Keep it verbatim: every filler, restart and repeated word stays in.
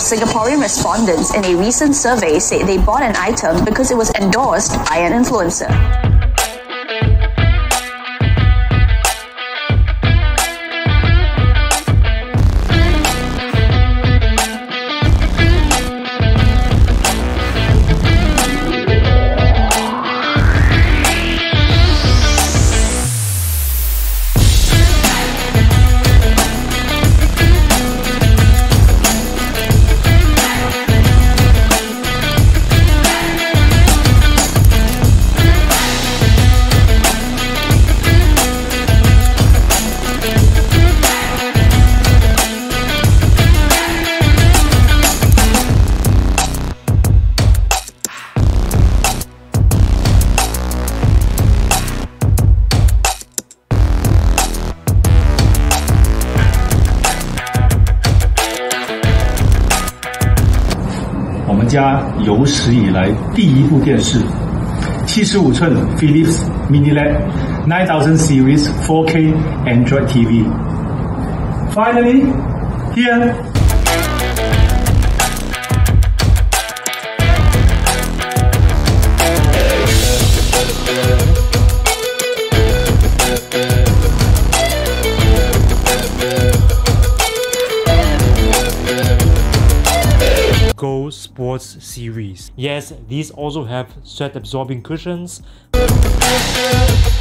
Singaporean respondents in a recent survey said they bought an item because it was endorsed by an influencer. 家有史以来第一部电视，七十五寸 Philips Mini L E D nine thousand series four K Android T V. Finally, here. Go Sports series. Yes, these also have sweat absorbing cushions.